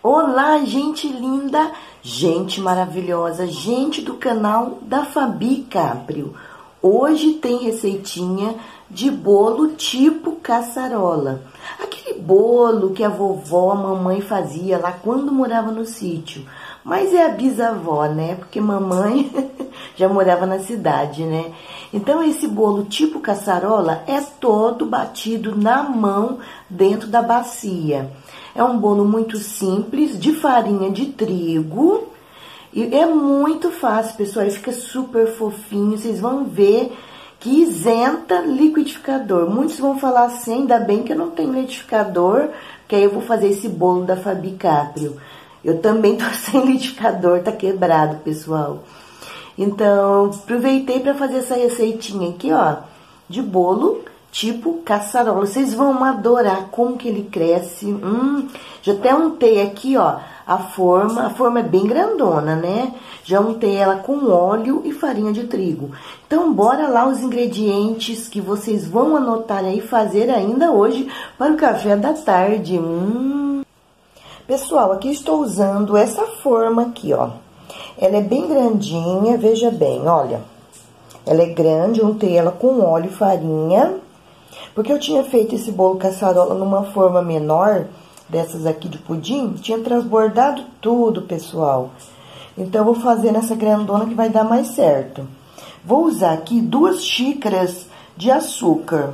Olá, gente linda, gente maravilhosa, gente do canal da Fabi Caprio. Hoje tem receitinha de bolo tipo caçarola. Aquele bolo que a vovó, a mamãe fazia lá quando morava no sítio. Mas é a bisavó, né? Porque mamãe já morava na cidade, né? Então, esse bolo tipo caçarola é todo batido na mão dentro da bacia. É um bolo muito simples, de farinha de trigo. E é muito fácil, pessoal. Ele fica super fofinho. Vocês vão ver que isenta liquidificador. Muitos vão falar assim, ainda bem que eu não tenho liquidificador, porque aí eu vou fazer esse bolo da Fabi Caprio. Eu também tô sem liquidificador, tá quebrado, pessoal. Então, aproveitei para fazer essa receitinha aqui, ó, de bolo tipo caçarola. Vocês vão adorar como que ele cresce. Já até untei aqui, ó, a forma é bem grandona, né? Já untei ela com óleo e farinha de trigo. Então, bora lá os ingredientes que vocês vão anotar aí e fazer ainda hoje para o café da tarde. Pessoal, aqui estou usando essa forma aqui, ó. Ela é bem grandinha, veja bem, olha. Ela é grande, untei ela com óleo e farinha. Porque eu tinha feito esse bolo caçarola numa forma menor, dessas aqui de pudim, tinha transbordado tudo, pessoal. Então, eu vou fazer nessa grandona que vai dar mais certo. Vou usar aqui 2 xícaras de açúcar.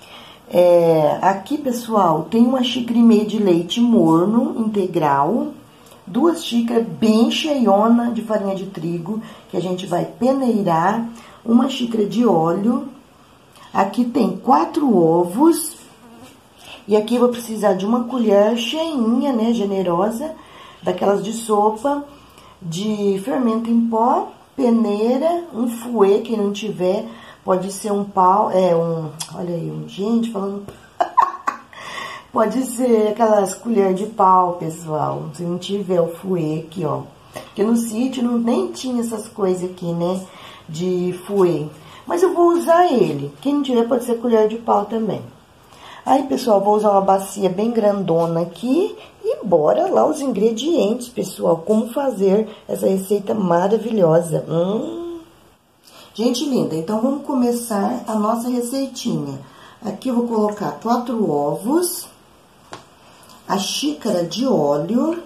Aqui, pessoal, tem 1,5 xícara de leite morno integral, 2 xícaras bem cheiona de farinha de trigo, que a gente vai peneirar, 1 xícara de óleo. Aqui tem 4 ovos. E aqui eu vou precisar de uma colher cheinha, né, generosa, daquelas de sopa, de fermento em pó, peneira, um fouet, quem não tiver, pode ser um pau, olha aí, gente falando, pode ser aquelas colheres de pau, pessoal, se não tiver o fouet aqui, ó, porque no sítio nem tinha essas coisas aqui, né, de fouet, mas eu vou usar ele, quem não tiver pode ser colher de pau também. Aí, pessoal, vou usar uma bacia bem grandona aqui e bora lá os ingredientes, pessoal, como fazer essa receita maravilhosa. Gente linda, então vamos começar a nossa receitinha. Aqui eu vou colocar 4 ovos, a xícara de óleo,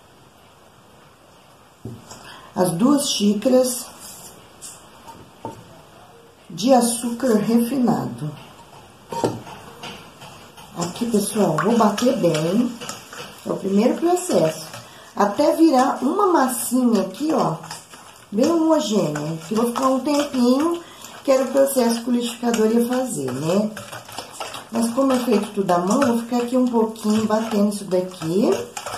as 2 xícaras de açúcar refinado. Aqui, pessoal, vou bater bem, é o primeiro processo, até virar uma massinha aqui, ó, bem homogênea, que vou ficar um tempinho, que era o processo que o liquidificador ia fazer, né? Mas como é feito tudo à mão, eu vou ficar aqui um pouquinho batendo isso daqui.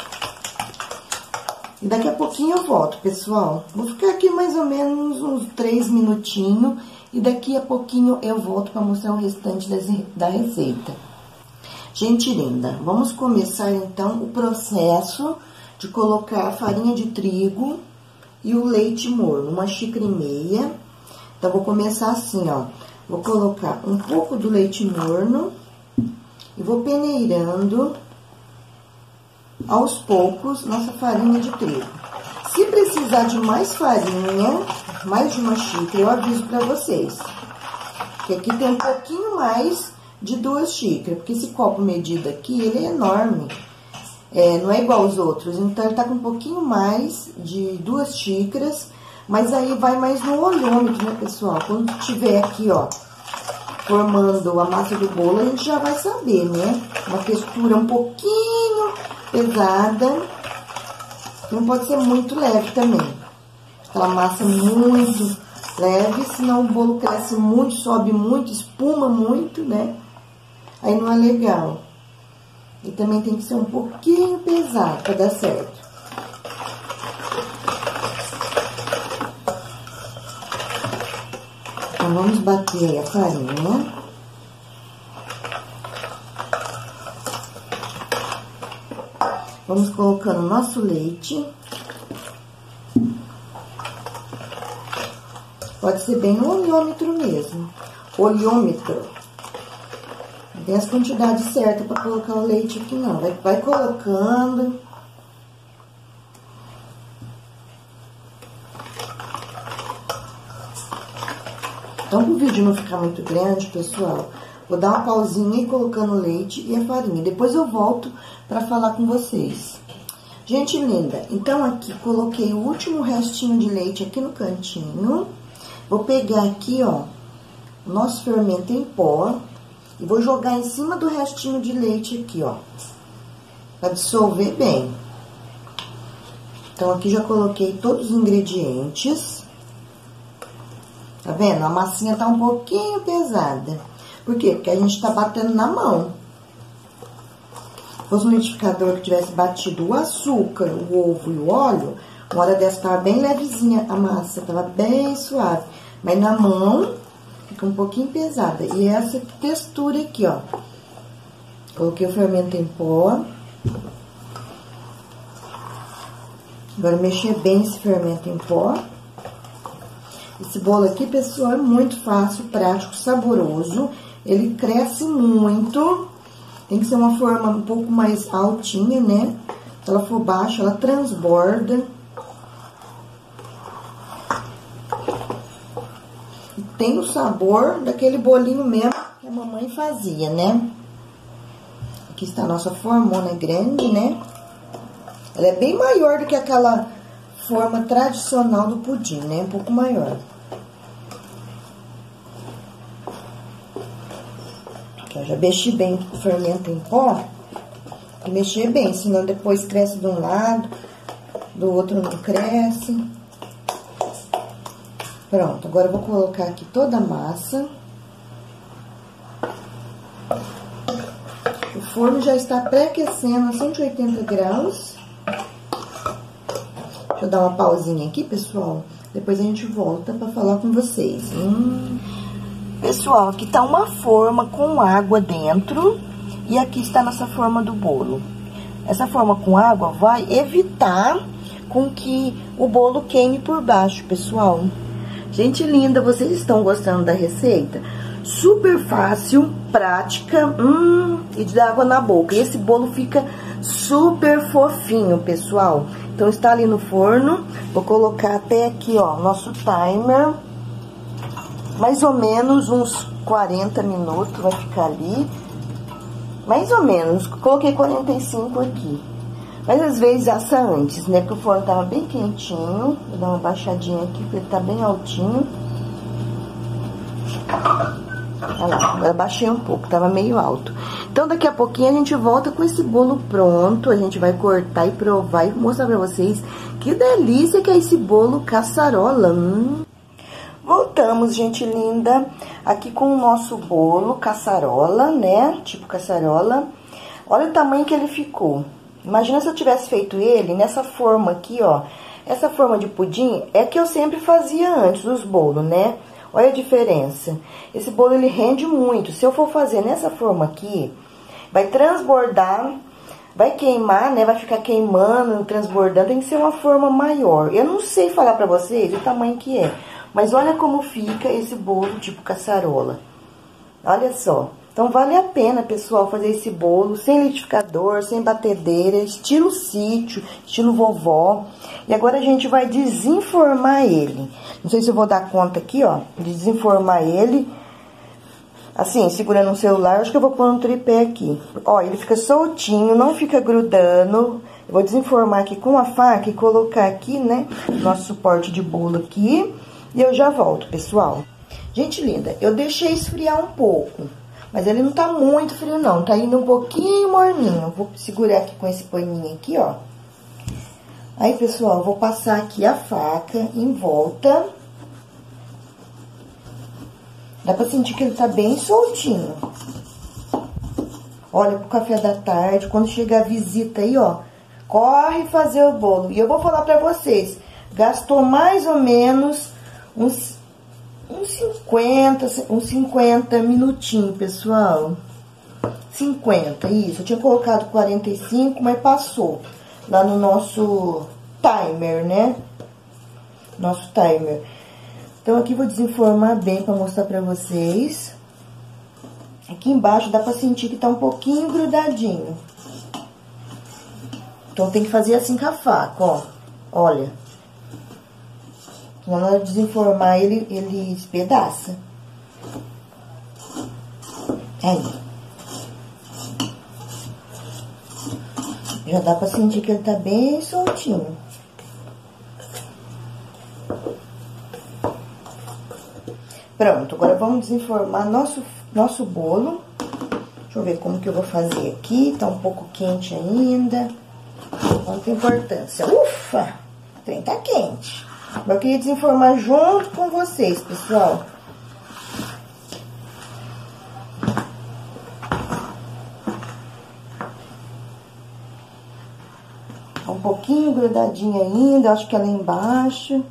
E daqui a pouquinho eu volto, pessoal. Vou ficar aqui mais ou menos uns 3 minutinhos, e daqui a pouquinho eu volto para mostrar o restante da receita. Gente linda, vamos começar então o processo de colocar a farinha de trigo e o leite morno, 1,5 xícara. Então, vou começar assim, ó. Vou colocar um pouco do leite morno e vou peneirando aos poucos nossa farinha de trigo. Se precisar de mais farinha, mais de 1 xícara, eu aviso pra vocês. Que aqui tem um pouquinho mais de 2 xícaras, porque esse copo medido aqui, ele é enorme, não é igual aos outros, então ele tá com um pouquinho mais de 2 xícaras, mas aí vai mais no olhômetro, né, pessoal? Quando tiver aqui, ó, formando a massa do bolo, a gente já vai saber, né? Uma textura um pouquinho pesada, não pode ser muito leve também, aquela massa muito leve, senão o bolo cresce muito, sobe muito, espuma muito, né? Aí não é legal. E também tem que ser um pouquinho pesado para dar certo. Então, vamos bater a farinha. Vamos colocando nosso leite. Pode ser bem no olhômetro mesmo. Olhômetro. Tem as quantidades certas para colocar o leite aqui, não. Vai colocando Então, para o vídeo não ficar muito grande, pessoal, vou dar uma pausinha e colocando o leite e a farinha. Depois eu volto para falar com vocês. Gente linda, então aqui coloquei o último restinho de leite aqui no cantinho. Vou pegar aqui, ó, o nosso fermento em pó e vou jogar em cima do restinho de leite aqui, ó, para dissolver bem. Então, aqui já coloquei todos os ingredientes. Tá vendo? A massinha tá um pouquinho pesada. Por quê? Porque a gente tá batendo na mão. Se fosse um liquidificador que tivesse batido o açúcar, o ovo e o óleo, uma hora dessa tava bem levezinha a massa, tava bem suave. Mas na mão fica um pouquinho pesada. E essa textura aqui, ó. Coloquei o fermento em pó. Agora, mexer bem esse fermento em pó. Esse bolo aqui, pessoal, é muito fácil, prático, saboroso. Ele cresce muito. Tem que ser uma forma um pouco mais altinha, né? Se ela for baixa, ela transborda. E tem o sabor daquele bolinho mesmo que a mamãe fazia, né? Aqui está a nossa formona grande, né? Ela é bem maior do que aquela forma tradicional do pudim, né? Um pouco maior. Aqui, eu já mexi bem o fermento em pó. Tem que mexer bem, senão depois cresce de um lado, do outro não cresce. Pronto, agora eu vou colocar aqui toda a massa. O forno já está pré-aquecendo a 180 graus. Deixa eu dar uma pausinha aqui, pessoal. Depois a gente volta pra falar com vocês. Pessoal, aqui tá uma forma com água dentro. E aqui está a nossa forma do bolo. Essa forma com água vai evitar com que o bolo queime por baixo, pessoal. Gente linda, vocês estão gostando da receita? Super fácil, prática, e dá água na boca. E esse bolo fica super fofinho, pessoal. Então, está ali no forno. Vou colocar até aqui, ó, nosso timer. Mais ou menos uns 40 minutos vai ficar ali. Mais ou menos. Coloquei 45 aqui. Mas às vezes assa antes, né? Porque o forno tava bem quentinho. Vou dar uma baixadinha aqui, porque ele tá bem altinho. Olha lá, agora baixei um pouco, tava meio alto. Então, daqui a pouquinho a gente volta com esse bolo pronto. A gente vai cortar e provar e mostrar pra vocês que delícia que é esse bolo caçarola. Voltamos, gente linda, aqui com o nosso bolo caçarola, né? Tipo caçarola. Olha o tamanho que ele ficou. Imagina se eu tivesse feito ele nessa forma aqui, ó. Essa forma de pudim é que eu sempre fazia antes dos bolos, né? Olha a diferença. Esse bolo, ele rende muito. Se eu for fazer nessa forma aqui, vai transbordar, vai queimar, né? Vai ficar queimando, transbordando. Tem que ser uma forma maior. Eu não sei falar pra vocês o tamanho que é. Mas olha como fica esse bolo tipo caçarola. Olha só. Então, vale a pena, pessoal, fazer esse bolo sem liquidificador, sem batedeira, estilo sítio, estilo vovó. E agora a gente vai desenformar ele. Não sei se eu vou dar conta aqui, ó, de desenformar ele. Assim, segurando o celular, acho que eu vou pôr um tripé aqui. Ó, ele fica soltinho, não fica grudando. Eu vou desenformar aqui com a faca e colocar aqui, né, nosso suporte de bolo aqui. E eu já volto, pessoal. Gente linda, eu deixei esfriar um pouco. Mas ele não tá muito frio, não. Tá indo um pouquinho morninho. Vou segurar aqui com esse paninho aqui, ó. Aí, pessoal, vou passar aqui a faca em volta. Dá pra sentir que ele tá bem soltinho. Olha, pro café da tarde, quando chegar a visita aí, ó, corre fazer o bolo. E eu vou falar pra vocês, gastou mais ou menos uns 50 minutinhos, pessoal. 50, isso. Eu tinha colocado 45, mas passou. Lá no nosso timer, né? Nosso timer. Então, aqui vou desenformar bem pra mostrar pra vocês. Aqui embaixo dá pra sentir que tá um pouquinho grudadinho. Então, tem que fazer assim com a faca, ó. Olha. Na hora de desenformar, ele espedaça. Aí. Já dá pra sentir que ele tá bem soltinho. Pronto, agora vamos desenformar nosso bolo. Deixa eu ver como que eu vou fazer aqui. Tá um pouco quente ainda. Não tem importância. Ufa! O trem tá quente. Eu queria desenformar junto com vocês, pessoal. Tá um pouquinho grudadinho ainda. Acho que é lá embaixo.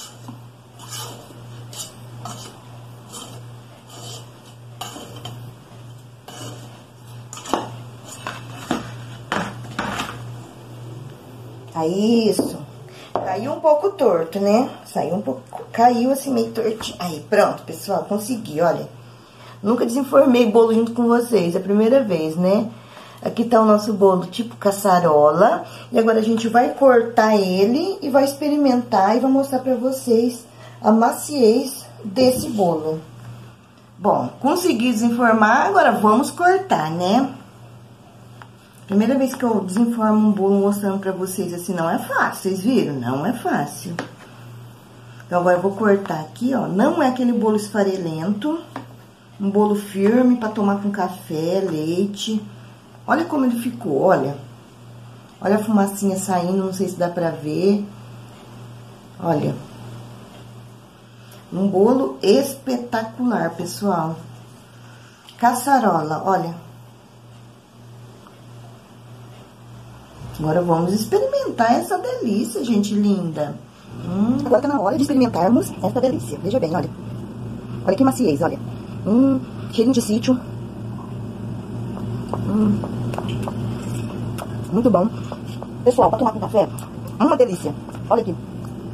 Isso. Caiu um pouco torto, né? Saiu um pouco, caiu assim meio tortinho. Aí, pronto, pessoal, consegui, olha. Nunca desenformei bolo junto com vocês, é a primeira vez, né? Aqui tá o nosso bolo tipo caçarola. E agora a gente vai cortar ele e vai experimentar e vai mostrar pra vocês a maciez desse bolo. Bom, consegui desenformar, agora vamos cortar, né? Primeira vez que eu desenformo um bolo mostrando pra vocês assim, não é fácil, vocês viram? Não é fácil. Então, agora eu vou cortar aqui, ó. Não é aquele bolo esfarelento. Um bolo firme pra tomar com café, leite. Olha como ele ficou, olha. Olha a fumacinha saindo, não sei se dá pra ver. Olha. Um bolo espetacular, pessoal. Caçarola, olha. Agora vamos experimentar essa delícia, gente linda. Agora tá na hora de experimentarmos essa delícia. Veja bem, olha. Olha que maciez, olha. Cheirinho de sítio. Muito bom. Pessoal, pra tomar com café, uma delícia. Olha aqui.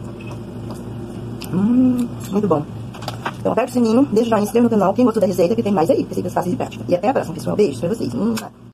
Muito bom. Então aperta o sininho, deixa o joinha, se inscreva no canal. Quem gostou da receita, que tem mais aí. Receitas fáceis e práticas. E até a próxima, pessoal. Beijos pra vocês.